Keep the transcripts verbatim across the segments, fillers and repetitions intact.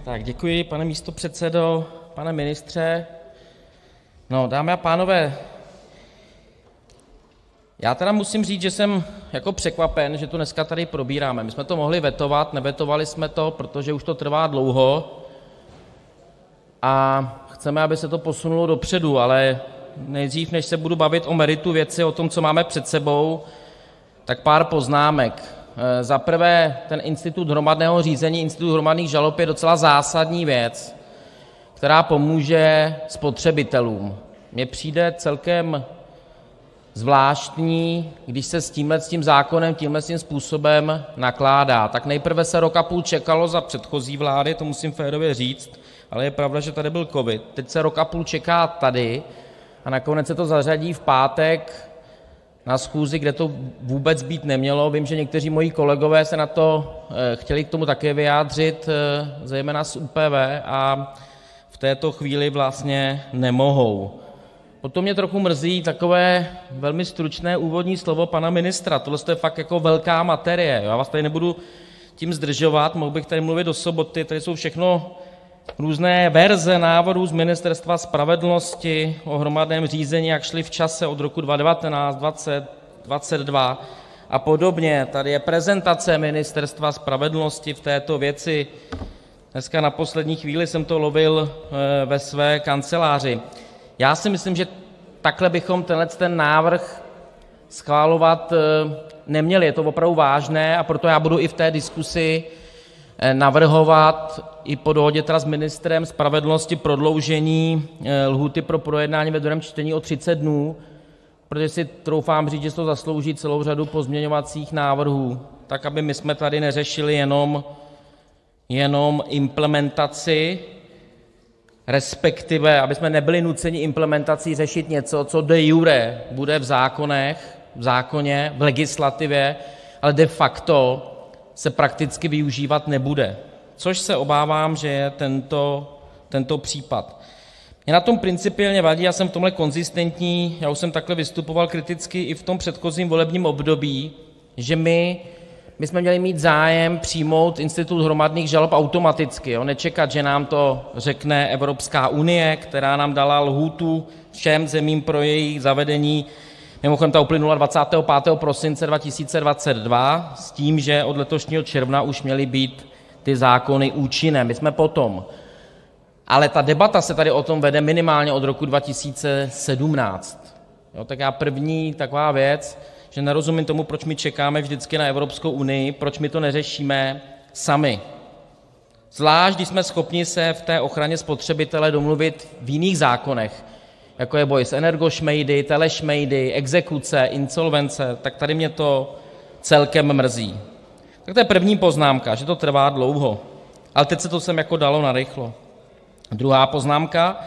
Tak děkuji, pane místopředsedo, pane ministře. No, dámy a pánové, já teda musím říct, že jsem jako překvapen, že to dneska tady probíráme. My jsme to mohli vetovat, nevetovali jsme to, protože už to trvá dlouho a chceme, aby se to posunulo dopředu, ale nejdřív, než se budu bavit o meritu věci, o tom, co máme před sebou, tak pár poznámek. Za prvé, ten institut hromadného řízení, institut hromadných žalob je docela zásadní věc, která pomůže spotřebitelům. Mně přijde celkem zvláštní, když se s tímhle s tím zákonem tímhle s tím způsobem nakládá. Tak nejprve se rok a půl čekalo za předchozí vlády, to musím férově říct, ale je pravda, že tady byl covid. Teď se rok a půl čeká tady a nakonec se to zařadí v pátek na schůzi, kde to vůbec být nemělo. Vím, že někteří moji kolegové se na to chtěli k tomu také vyjádřit, zejména z ÚPV, a v této chvíli vlastně nemohou. Potom mě trochu mrzí takové velmi stručné úvodní slovo pana ministra. Tohle je fakt jako velká materie. Já vás tady nebudu tím zdržovat, mohl bych tady mluvit do soboty. Tady jsou všechno různé verze návrhů z Ministerstva spravedlnosti o hromadném řízení, jak šly v čase od roku dva tisíce devatenáct, dvacet, dvacet dva a podobně. Tady je prezentace Ministerstva spravedlnosti v této věci. Dneska na poslední chvíli jsem to lovil ve své kanceláři. Já si myslím, že takhle bychom tenhle ten návrh schvalovat neměli. Je to opravdu vážné, a proto já budu i v té diskusi navrhovat i po dohodě teda s ministrem spravedlnosti prodloužení lhůty pro projednání ve druhém čtení o třicet dnů, protože si troufám říct, že to zaslouží celou řadu pozměňovacích návrhů, tak aby my jsme tady neřešili jenom, jenom implementaci, respektive aby jsme nebyli nuceni implementací řešit něco, co de iure bude v zákonech, v zákoně, v legislativě, ale de facto se prakticky využívat nebude, což se obávám, že je tento, tento případ. Mě na tom principiálně vadí, já jsem v tomhle konzistentní, já už jsem takhle vystupoval kriticky i v tom předchozím volebním období, že my, my jsme měli mít zájem přijmout institut hromadných žalob automaticky, jo? Nečekat, že nám to řekne Evropská unie, která nám dala lhůtu všem zemím pro jejich zavedení. Mimochodem ta uplynula dvacátého pátého prosince dva tisíce dvacet dva s tím, že od letošního června už měly být ty zákony účinné. My jsme potom. Ale ta debata se tady o tom vede minimálně od roku dva tisíce sedmnáct. Jo, tak já první taková věc, že nerozumím tomu, proč my čekáme vždycky na Evropskou unii, proč my to neřešíme sami. Zvlášť, když jsme schopni se v té ochraně spotřebitele domluvit v jiných zákonech, jako je boj s energošmejdy, telešmejdy, exekuce, insolvence, tak tady mě to celkem mrzí. Tak to je první poznámka, že to trvá dlouho. Ale teď se to sem jako dalo narychlo. Druhá poznámka,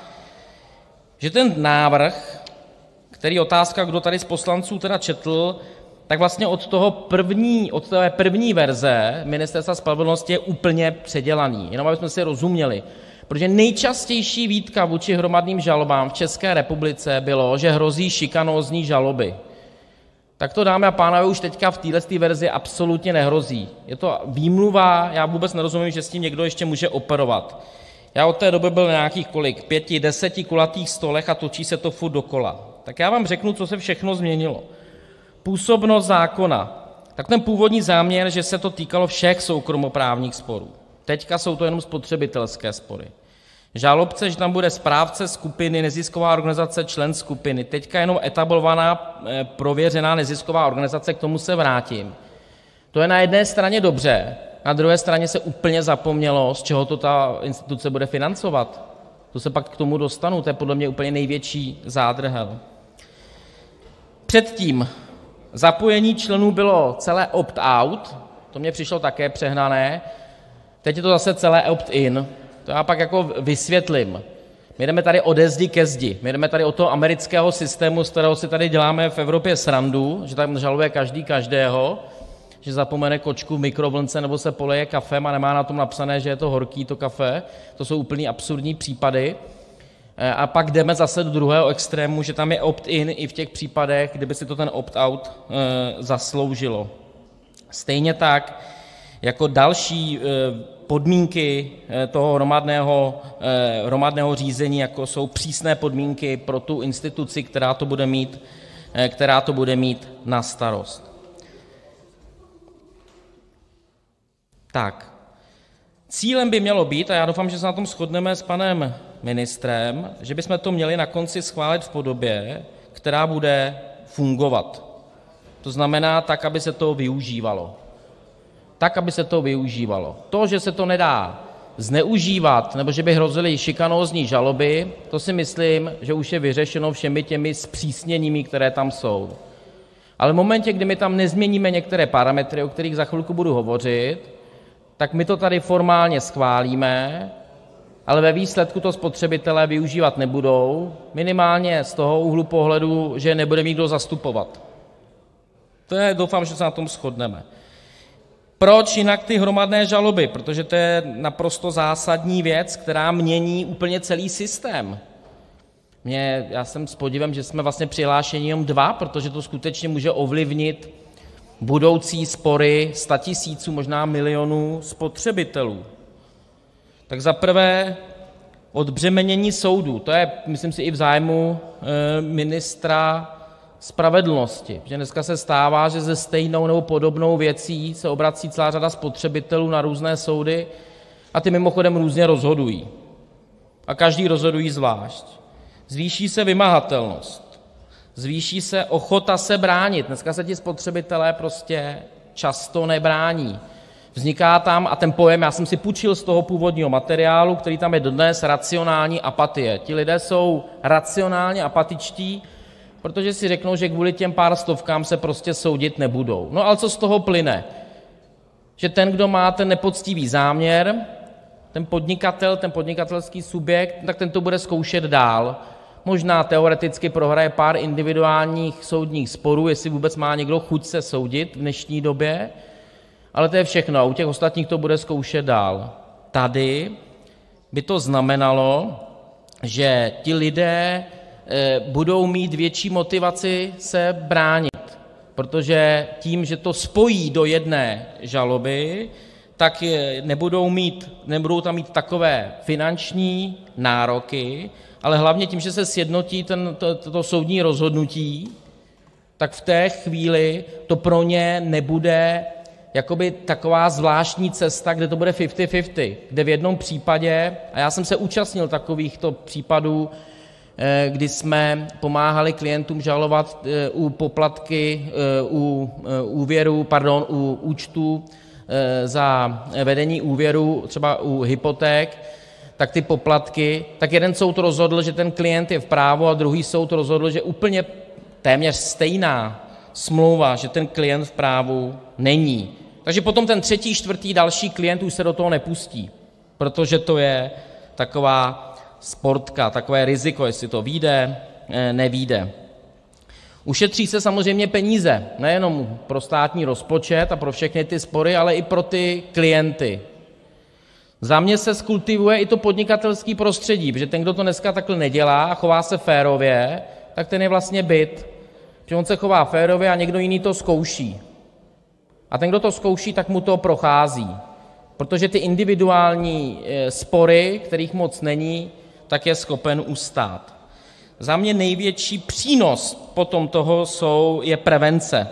že ten návrh, který otázka, kdo tady z poslanců teda četl, tak vlastně od toho první, od té první verze Ministerstva spravedlnosti je úplně předělaný. Jenom abychom si rozuměli. Protože nejčastější výtka vůči hromadným žalobám v České republice bylo, že hrozí šikanózní žaloby. Tak to, dámy a pánové, už teďka v této verzi absolutně nehrozí. Je to výmluva, já vůbec nerozumím, že s tím někdo ještě může operovat. Já od té doby byl na nějakých kolik, pěti, deseti kulatých stolech a točí se to furt dokola. Tak já vám řeknu, co se všechno změnilo. Působnost zákona. Tak ten původní záměr, že se to týkalo všech soukromoprávních sporů. Teďka jsou to jenom spotřebitelské spory. Žalobce, že tam bude správce skupiny, nezisková organizace, člen skupiny. Teďka jenom etablovaná, prověřená nezisková organizace, k tomu se vrátím. To je na jedné straně dobře, na druhé straně se úplně zapomnělo, z čeho to ta instituce bude financovat. To se pak k tomu dostanu, to je podle mě úplně největší zádrhel. Předtím zapojení členů bylo celé opt-out, to mně přišlo také přehnané. Teď je to zase celé opt-in. To já pak jako vysvětlím. My jdeme tady ode zdi ke zdi. My jdeme tady od toho amerického systému, z kterého si tady děláme v Evropě srandu, že tam žaluje každý každého, že zapomene kočku v mikrovlnce nebo se poleje kafem a nemá na tom napsané, že je to horký to kafe. To jsou úplně absurdní případy. A pak jdeme zase do druhého extrému, že tam je opt-in i v těch případech, kdyby si to ten opt-out e, zasloužilo. Stejně tak jako další e, podmínky toho hromadného, hromadného řízení, jako jsou přísné podmínky pro tu instituci, která to bude mít, která to bude mít na starost. Tak, cílem by mělo být, a já doufám, že se na tom shodneme s panem ministrem, že bychom to měli na konci schválit v podobě, která bude fungovat. To znamená tak, aby se to využívalo. Tak, aby se to využívalo. To, že se to nedá zneužívat, nebo že by hrozily šikanózní žaloby, to si myslím, že už je vyřešeno všemi těmi zpřísněními, které tam jsou. Ale v momentě, kdy my tam nezměníme některé parametry, o kterých za chvilku budu hovořit, tak my to tady formálně schválíme, ale ve výsledku to spotřebitelé využívat nebudou, minimálně z toho úhlu pohledu, že nebude mít kdo zastupovat. To je, doufám, že se na tom shodneme. Proč jinak ty hromadné žaloby? Protože to je naprosto zásadní věc, která mění úplně celý systém. Mě, já jsem s podivem, že jsme vlastně přihlášeni jenom dva, protože to skutečně může ovlivnit budoucí spory statisíců, možná milionů spotřebitelů. Tak za prvé odbřemenění soudů. To je, myslím si, i v zájmu e, ministra spravedlnosti. Že dneska se stává, že se stejnou nebo podobnou věcí se obrací celá řada spotřebitelů na různé soudy a ty mimochodem různě rozhodují. A každý rozhodují zvlášť. Zvýší se vymahatelnost. Zvýší se ochota se bránit. Dneska se ti spotřebitelé prostě často nebrání. Vzniká tam, a ten pojem já jsem si půjčil z toho původního materiálu, který tam je dodnes, racionální apatie. Ti lidé jsou racionálně apatičtí, protože si řeknou, že kvůli těm pár stovkám se prostě soudit nebudou. No ale co z toho plyne? Že ten, kdo má ten nepoctivý záměr, ten podnikatel, ten podnikatelský subjekt, tak ten to bude zkoušet dál. Možná teoreticky prohraje pár individuálních soudních sporů, jestli vůbec má někdo chuť se soudit v dnešní době, ale to je všechno a u těch ostatních to bude zkoušet dál. Tady by to znamenalo, že ti lidé budou mít větší motivaci se bránit, protože tím, že to spojí do jedné žaloby, tak nebudou, mít, nebudou tam mít takové finanční nároky, ale hlavně tím, že se sjednotí ten, to, to soudní rozhodnutí, tak v té chvíli to pro ně nebude jakoby taková zvláštní cesta, kde to bude fifty fifty, kde v jednom případě, a já jsem se účastnil takovýchto případů, kdy jsme pomáhali klientům žalovat u poplatky, u úvěru, pardon, u účtů za vedení úvěru, třeba u hypoték, tak ty poplatky, tak jeden soud rozhodl, že ten klient je v právu a druhý soud rozhodl, že úplně téměř stejná smlouva, že ten klient v právu není. Takže potom ten třetí, čtvrtý, další klient už se do toho nepustí, protože to je taková sportka, takové riziko, jestli to vyjde, nevyjde. Ušetří se samozřejmě peníze, nejenom pro státní rozpočet a pro všechny ty spory, ale i pro ty klienty. Za mě se skultivuje i to podnikatelské prostředí, protože ten, kdo to dneska takhle nedělá a chová se férově, tak ten je vlastně bit. Že on se chová férově a někdo jiný to zkouší. A ten, kdo to zkouší, tak mu to prochází. Protože ty individuální spory, kterých moc není, tak je schopen ustát. Za mě největší přínos potom toho jsou, je prevence.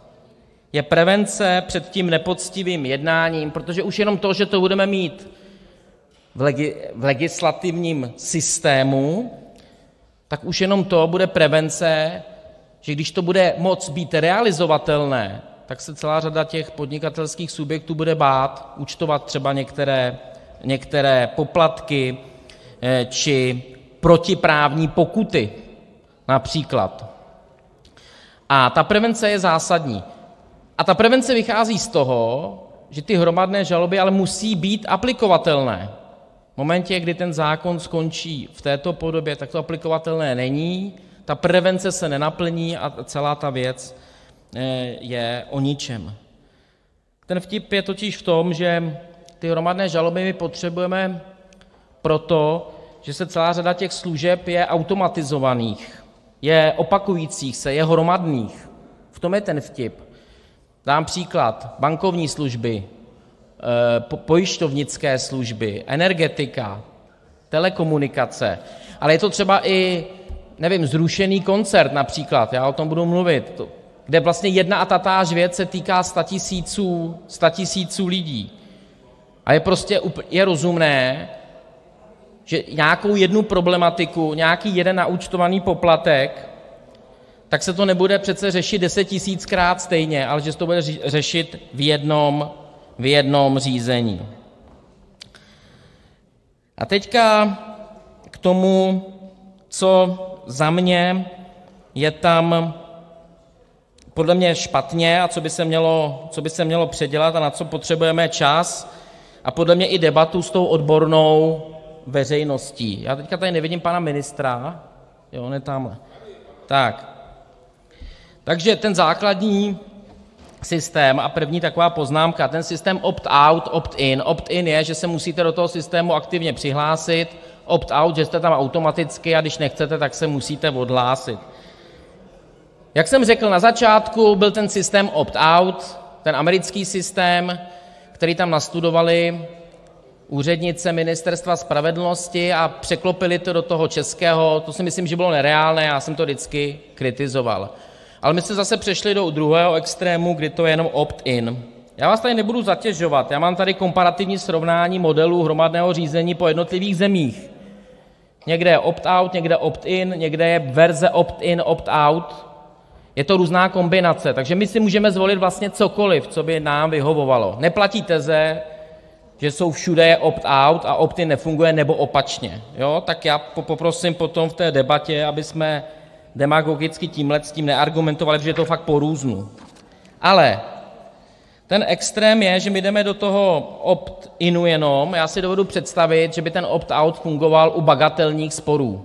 Je prevence před tím nepoctivým jednáním, protože už jenom to, že to budeme mít v, legi, v legislativním systému, tak už jenom to bude prevence, že když to bude moct být realizovatelné, tak se celá řada těch podnikatelských subjektů bude bát účtovat třeba některé, některé poplatky či protiprávní pokuty například. A ta prevence je zásadní. A ta prevence vychází z toho, že ty hromadné žaloby ale musí být aplikovatelné. V momentě, kdy ten zákon skončí v této podobě, tak to aplikovatelné není, ta prevence se nenaplní a celá ta věc je o ničem. Ten vtip je totiž v tom, že ty hromadné žaloby my potřebujeme proto, že se celá řada těch služeb je automatizovaných, je opakujících se, je hromadných. V tom je ten vtip. Dám příklad. Bankovní služby. pojišťovnické služby, energetika, telekomunikace, ale je to třeba i, nevím, zrušený koncert například, já o tom budu mluvit, kde vlastně jedna a tatáž věc se týká statisíců, statisíců lidí. A je prostě je rozumné, že nějakou jednu problematiku, nějaký jeden naúčtovaný poplatek, tak se to nebude přece řešit deset tisíckrát stejně, ale že se to bude řešit v jednom, v jednom řízení. A teďka k tomu, co za mě je tam podle mě špatně a co by se mělo, co by se mělo předělat a na co potřebujeme čas a podle mě i debatu s tou odbornou veřejností. Já teďka tady nevidím pana ministra, jo, on je tamhle. Tak. Takže ten základní systém a první taková poznámka, ten systém opt-out, opt-in. Opt-in je, že se musíte do toho systému aktivně přihlásit, opt-out, že jste tam automaticky a když nechcete, tak se musíte odhlásit. Jak jsem řekl na začátku, byl ten systém opt-out, ten americký systém, který tam nastudovali úřednice Ministerstva spravedlnosti a překlopili to do toho českého. To si myslím, že bylo nereálné, já jsem to vždycky kritizoval. Ale my jsme zase přešli do druhého extrému, kdy to je jenom opt-in. Já vás tady nebudu zatěžovat, já mám tady komparativní srovnání modelů hromadného řízení po jednotlivých zemích. Někde je opt-out, někde opt-in, někde je verze opt-in, opt-out. Je to různá kombinace, takže my si můžeme zvolit vlastně cokoliv, co by nám vyhovovalo. Neplatí teze, že jsou všude je opt-out a opt-in nefunguje, nebo opačně. Jo? Tak já poprosím potom v té debatě, aby jsme demagogicky tímhle s tím neargumentovali, protože je to fakt po různu. Ale ten extrém je, že my jdeme do toho opt-inu jenom. Já si dovedu představit, že by ten opt-out fungoval u bagatelních sporů.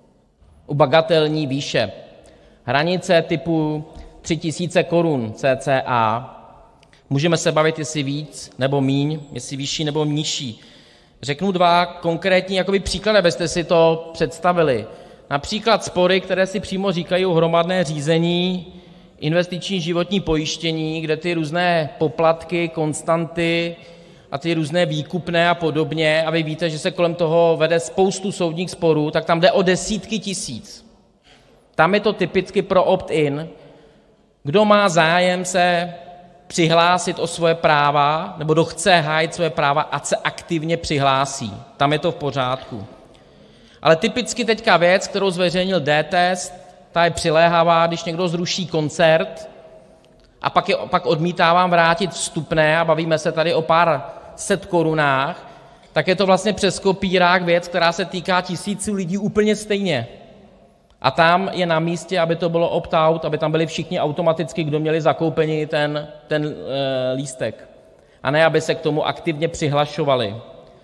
U bagatelní výše. Hranice typu tři tisíce korun cca. Můžeme se bavit, jestli víc nebo míň, jestli vyšší nebo nižší. Řeknu dva konkrétní jakoby příklady, abyste si to představili. Například spory, které si přímo říkají hromadné řízení, investiční životní pojištění, kde ty různé poplatky, konstanty a ty různé výkupné a podobně, a vy víte, že se kolem toho vede spoustu soudních sporů, tak tam jde o desítky tisíc. Tam je to typicky pro opt-in. Kdo má zájem se přihlásit o svoje práva, nebo kdo chce hájit svoje práva, ať se aktivně přihlásí. Tam je to v pořádku. Ale typicky teďka věc, kterou zveřejnil D-Test, ta je přiléhavá, když někdo zruší koncert a pak, je, pak odmítá vám vrátit vstupné a bavíme se tady o pár set korunách, tak je to vlastně přes kopírák věc, která se týká tisíců lidí úplně stejně. A tam je na místě, aby to bylo opt-out, aby tam byli všichni automaticky, kdo měli zakoupený ten, ten e, lístek. A ne, aby se k tomu aktivně přihlašovali.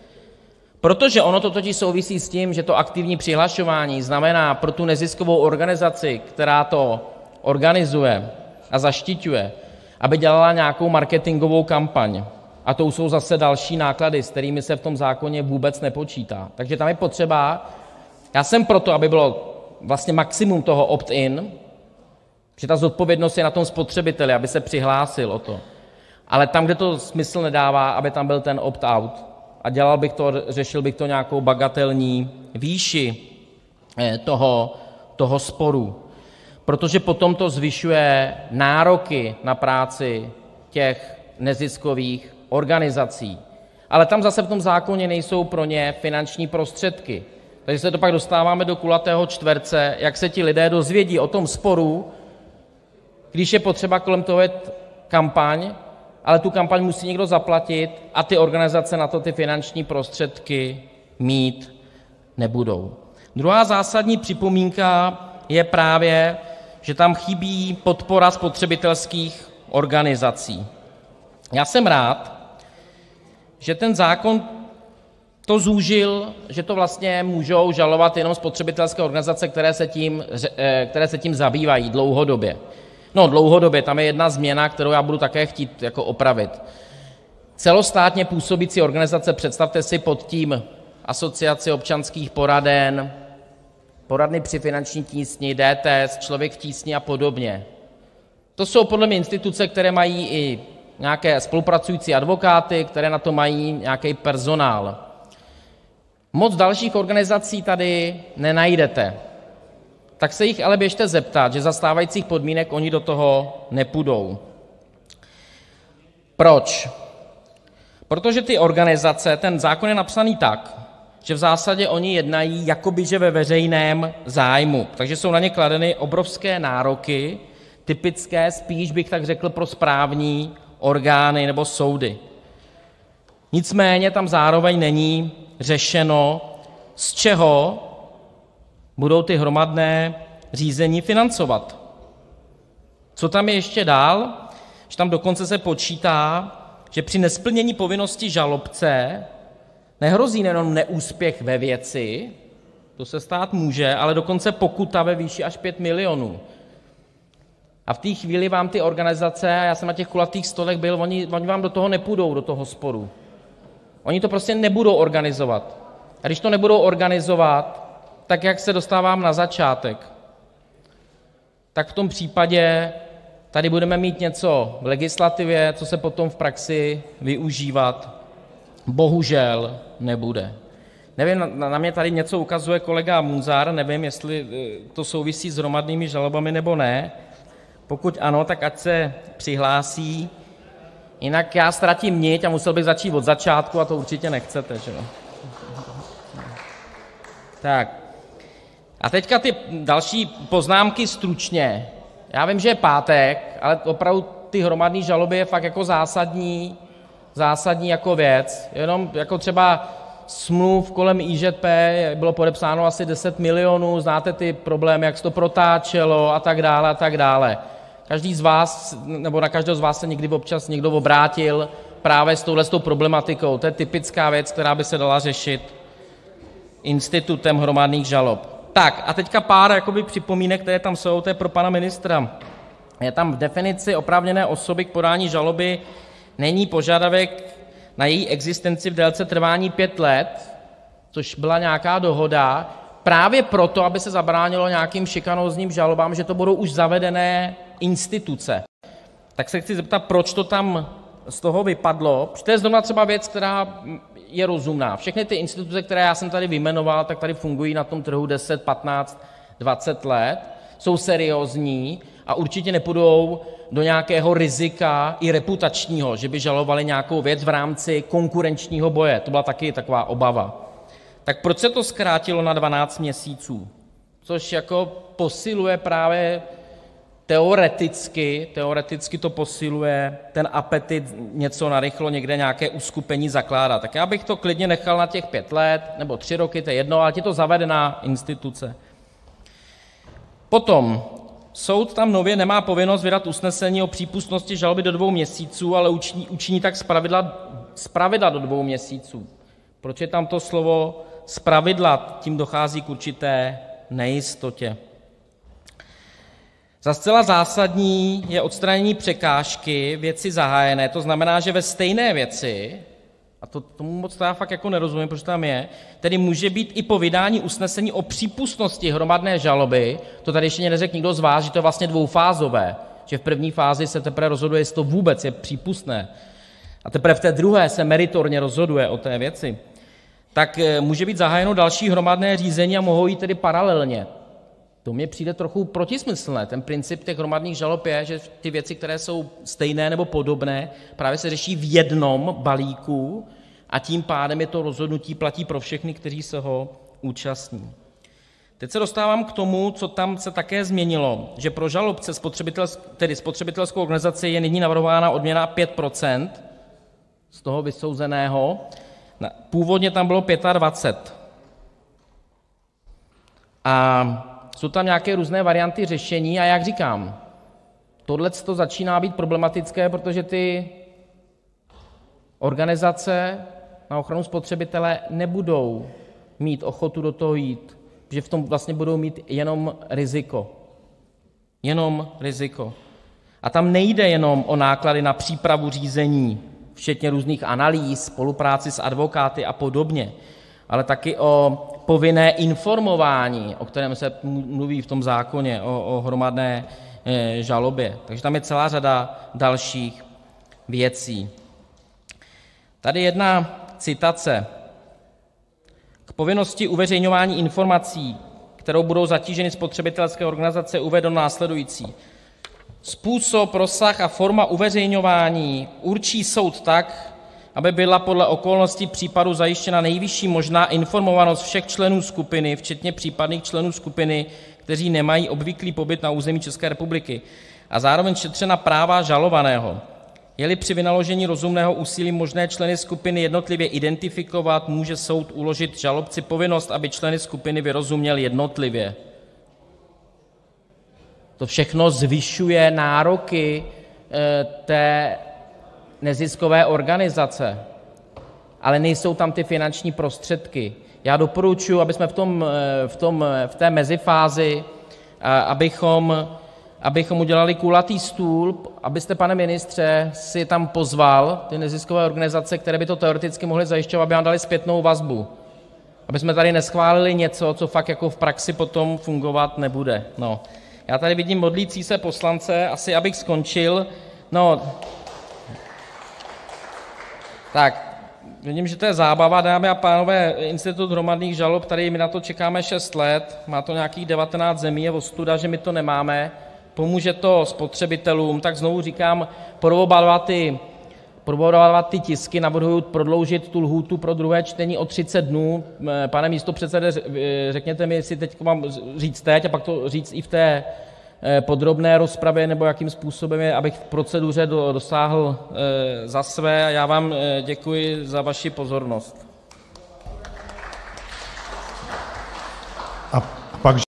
Protože ono to totiž souvisí s tím, že to aktivní přihlašování znamená pro tu neziskovou organizaci, která to organizuje a zaštiťuje, aby dělala nějakou marketingovou kampaň. A to jsou zase další náklady, s kterými se v tom zákoně vůbec nepočítá. Takže tam je potřeba, já jsem proto, aby bylo vlastně maximum toho opt-in, že ta zodpovědnost je na tom spotřebiteli, aby se přihlásil o to. Ale tam, kde to smysl nedává, aby tam byl ten opt-out. A dělal bych to, řešil bych to nějakou bagatelní výši toho, toho sporu. Protože potom to zvyšuje nároky na práci těch neziskových organizací. Ale tam zase v tom zákoně nejsou pro ně finanční prostředky. Takže se to pak dostáváme do kulatého čtverce, jak se ti lidé dozvědí o tom sporu, když je potřeba kolem toho jet kampaň, ale tu kampaň musí někdo zaplatit a ty organizace na to ty finanční prostředky mít nebudou. Druhá zásadní připomínka je právě, že tam chybí podpora spotřebitelských organizací. Já jsem rád, že ten zákon to zúžil, že to vlastně můžou žalovat jenom spotřebitelské organizace, které se tím, které se tím zabývají dlouhodobě. No dlouhodobě, tam je jedna změna, kterou já budu také chtít jako opravit. Celostátně působící organizace, představte si pod tím Asociaci občanských poraden, poradny při finanční tísni, D-Test, Člověk v tísni a podobně. To jsou podle mě instituce, které mají i nějaké spolupracující advokáty, které na to mají nějaký personál. Moc dalších organizací tady nenajdete. Tak se jich ale běžte zeptat, že za stávajících podmínek oni do toho nepůjdou. Proč? Protože ty organizace, ten zákon je napsaný tak, že v zásadě oni jednají jakoby že ve veřejném zájmu, takže jsou na ně kladeny obrovské nároky, typické spíš bych tak řekl pro správní orgány nebo soudy. Nicméně tam zároveň není řešeno, z čeho budou ty hromadné řízení financovat. Co tam je ještě dál? Že tam dokonce se počítá, že při nesplnění povinnosti žalobce nehrozí nejenom neúspěch ve věci, to se stát může, ale dokonce pokuta ve výši až pět milionů. A v té chvíli vám ty organizace, a já jsem na těch kulatých stolech byl, oni, oni vám do toho nepůjdou, do toho sporu. Oni to prostě nebudou organizovat. A když to nebudou organizovat, tak jak se dostávám na začátek, tak v tom případě tady budeme mít něco v legislativě, co se potom v praxi využívat bohužel nebude. Nevím, na mě tady něco ukazuje kolega Munzar, nevím, jestli to souvisí s hromadnými žalobami nebo ne. Pokud ano, tak ať se přihlásí, jinak já ztratím niť a musel bych začít od začátku a to určitě nechcete, že jo? Tak. A teďka ty další poznámky stručně. Já vím, že je pátek, ale opravdu ty hromadné žaloby je fakt jako zásadní, zásadní jako věc. Jenom jako třeba smluv kolem í žé pé bylo podepsáno asi deset milionů, znáte ty problémy, jak se to protáčelo a tak dále a tak dále. Každý z vás, nebo na každého z vás se někdy občas někdo obrátil právě s touhletou problematikou. To je typická věc, která by se dala řešit institutem hromadných žalob. Tak a teďka pár jakoby připomínek, které tam jsou, to je pro pana ministra. Je tam v definici oprávněné osoby k podání žaloby není požadavek na její existenci v délce trvání pět let, což byla nějaká dohoda, právě proto, aby se zabránilo nějakým šikanózním žalobám, že to budou už zavedené instituce. Tak se chci zeptat, proč to tam z toho vypadlo, protože to je zrovna třeba věc, která je rozumná. Všechny ty instituce, které já jsem tady vyjmenoval, tak tady fungují na tom trhu deset, patnáct, dvacet let, jsou seriózní a určitě nepůjdou do nějakého rizika i reputačního, že by žalovali nějakou věc v rámci konkurenčního boje. To byla taky taková obava. Tak proč se to zkrátilo na dvanáct měsíců? Což jako posiluje právě teoreticky, teoreticky to posiluje ten apetit něco narychlo, někde nějaké uskupení zakládat. Tak já bych to klidně nechal na těch pět let nebo tři roky, to je jedno, ale je to zavedená instituce. Potom soud tam nově nemá povinnost vydat usnesení o přípustnosti žaloby do dvou měsíců, ale učiní, učiní tak zpravidla, zpravidla do dvou měsíců. Proč je tam to slovo zpravidla? Tím dochází k určité nejistotě. Za zcela zásadní je odstranění překážky věci zahájené, to znamená, že ve stejné věci, a to, tomu moc já fakt jako nerozumím, proč tam je, tedy může být i po vydání usnesení o přípustnosti hromadné žaloby, to tady ještě neřekl nikdo z vás, že to je vlastně dvoufázové, že v první fázi se teprve rozhoduje, jestli to vůbec je přípustné, a teprve v té druhé se meritorně rozhoduje o té věci, tak může být zahájeno další hromadné řízení a mohou jít tedy paralelně. To mně přijde trochu protismyslné. Ten princip těch hromadných žalob je, že ty věci, které jsou stejné nebo podobné, právě se řeší v jednom balíku a tím pádem je to rozhodnutí platí pro všechny, kteří se ho účastní. Teď se dostávám k tomu, co tam se také změnilo, že pro žalobce, tedy spotřebitelskou organizaci, je nyní navrhována odměna pět procent z toho vysouzeného. Původně tam bylo dvacet pět. A jsou tam nějaké různé varianty řešení a jak říkám, tohle to začíná být problematické, protože ty organizace na ochranu spotřebitele nebudou mít ochotu do toho jít, že v tom vlastně budou mít jenom riziko. Jenom riziko. A tam nejde jenom o náklady na přípravu řízení, včetně různých analýz, spolupráci s advokáty a podobně, ale taky o povinné informování, o kterém se mluví v tom zákoně o, o hromadné e, žalobě. Takže tam je celá řada dalších věcí. Tady jedna citace: K povinnosti uveřejňování informací, kterou budou zatíženy spotřebitelské organizace, je uvedeno následující: Způsob, rozsah a forma uveřejňování určí soud tak, aby byla podle okolností případu zajištěna nejvyšší možná informovanost všech členů skupiny, včetně případných členů skupiny, kteří nemají obvyklý pobyt na území České republiky, a zároveň šetřena práva žalovaného. Je-li při vynaložení rozumného úsilí možné členy skupiny jednotlivě identifikovat, může soud uložit žalobci povinnost, aby členy skupiny vyrozuměl jednotlivě. To všechno zvyšuje nároky té neziskové organizace, ale nejsou tam ty finanční prostředky. Já doporučuji, abychom v, tom, v, tom, v té mezifázi, abychom, abychom udělali kulatý stůl, abyste, pane ministře, si tam pozval ty neziskové organizace, které by to teoreticky mohly zajišťovat, aby nám dali zpětnou vazbu. Aby jsme tady neschválili něco, co fakt jako v praxi potom fungovat nebude. No. Já tady vidím modlící se poslance, asi abych skončil. No, tak, vidím, že to je zábava, dámy a pánové, institut hromadných žalob, tady my na to čekáme šest let, má to nějakých devatenáct zemí, je ostuda, že my to nemáme, pomůže to spotřebitelům, tak znovu říkám, probovat ty, probovat ty tisky, navrhuji prodloužit tu lhůtu pro druhé čtení o třicet dnů. Pane místopředsedo, řekněte mi, jestli teď mám říct teď a pak to říct i v té podrobné rozpravě, nebo jakým způsobem je, abych v proceduře dosáhl za své. A já vám děkuji za vaši pozornost.